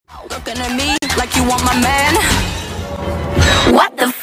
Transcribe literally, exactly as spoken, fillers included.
Looking at me like you want my man. What the